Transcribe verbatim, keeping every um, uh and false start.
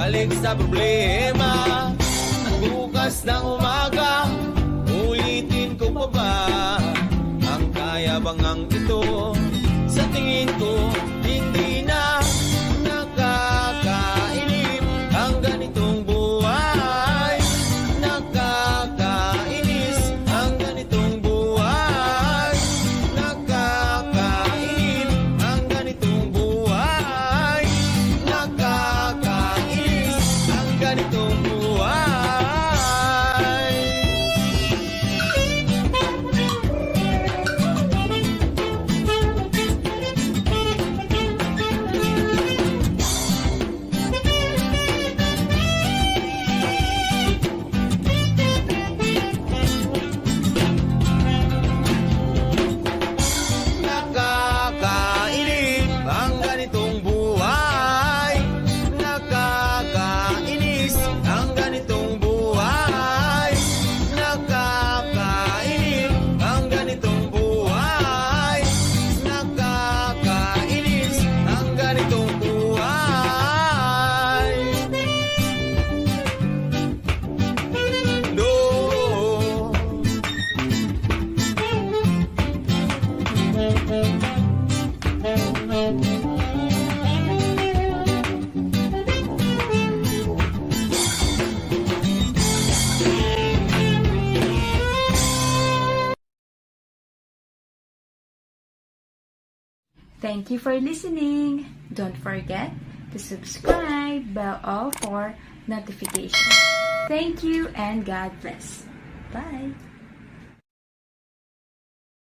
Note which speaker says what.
Speaker 1: balik sa problema. Bukas ng umaga, ulitin ko pa ba ang kayabangang ito? Sa tingin ko, hindi na nakakainip ang ganitong buhay. Nakakainis ang ganitong buhay. Nakakainip ang ganitong buhay. Nakakainis ang ganitong buhay.
Speaker 2: Thank you for listening. Don't forget to subscribe, bell all for notifications. Thank you and God bless. Bye.